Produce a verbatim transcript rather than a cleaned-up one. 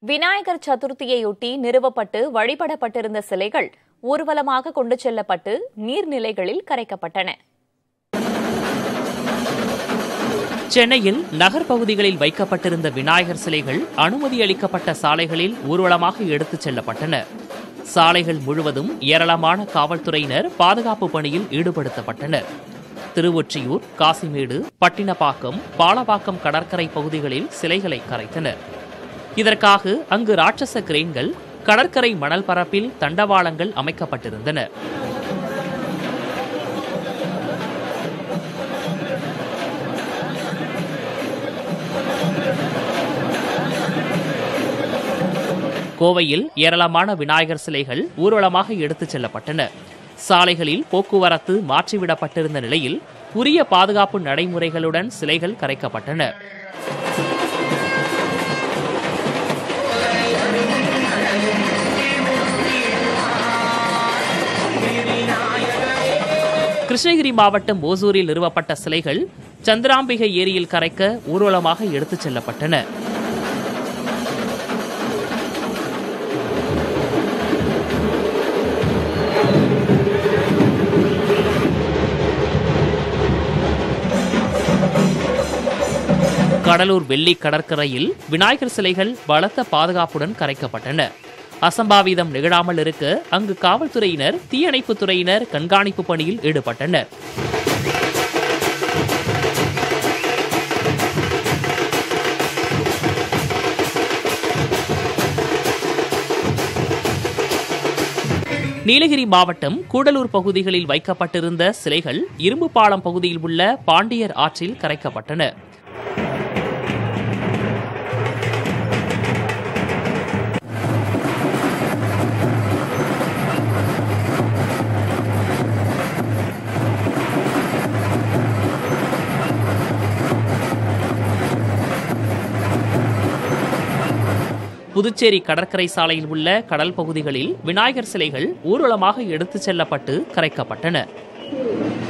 விநாயகர் சதுர்த்தியையொட்டி நிறுவப்பட்டு வழிபடப்பட்டிருந்த சிலைகள் ஊர்வலமாக கொண்டு செல்லப்பட்டு நீர்நிலைகளில் கரைக்கப்பட்டன. சென்னையில் நகர் பகுதிகளில் வைக்கப்பட்டிருந்த விநாயகர் சிலைகள் அனுமதி அளிக்கப்பட்ட சாலைகளில் ஊர்வலமாக எடுத்துச் செல்லப்பட்டன. சாலைகள் முழுவதும் ஏராளமான காவல்துறையினர் பாதுகாப்பு பணியில் ஈடுபடுத்தப்பட்டனர். திருவொற்றியூர், காசிமேடு, பட்டினப்பாக்கம், பாலப்பாக்கம் கடற்கரை பகுதிகளில் சிலைகளை கரைத்தனர். இதற்காக அங்கு ராட்சச கிரேன்கள், கடற்கரை மணல் பரப்பில் தண்டவாளங்கள் அமைக்கப்பட்டிருந்தன. கோவையில் ஏராளமான விநாயகர் சிலைகள் ஊர்வலமாக எடுத்துச் செல்லப்பட்டன. சாலைகளில் போக்குவரத்து மாற்றிவிடப்பட்டிருந்த நிலையில் உரிய பாதுகாப்பு நடைமுறைகளுடன் சிலைகள் கரைக்கப்பட்டன. கிருஷ்ணகிரி மாவட்டம் ஓசூரில் நிறுவப்பட்ட சிலைகள் சந்திராம்பிகை ஏரியில் கரைக்க ஊர்வலமாக எடுத்துச் செல்லப்பட்டன. கடலூர் வெள்ளி கடற்கரையில் விநாயகர் சிலைகள் பலத்த பாதுகாப்புடன் கரைக்கப்பட்டன. அசம்பாவிதம் நிகழாமல் இருக்க அங்கு காவல்துறையினர், தீயணைப்புத் துறையினர் கண்காணிப்பு பணியில் ஈடுபட்டனர். நீலகிரி மாவட்டம் கூடலூர் பகுதிகளில் வைக்கப்பட்டிருந்த சிலைகள் இரும்பு பாலம் பகுதியில் உள்ள பாண்டியர் ஆற்றில் கரைக்கப்பட்டன. புதுச்சேரி கடற்கரை சாலையில் உள்ள கடல் பகுதிகளில் விநாயகர் சிலைகள் ஊர்வலமாக எடுத்துச் செல்லப்பட்டு கரைக்கப்பட்டன.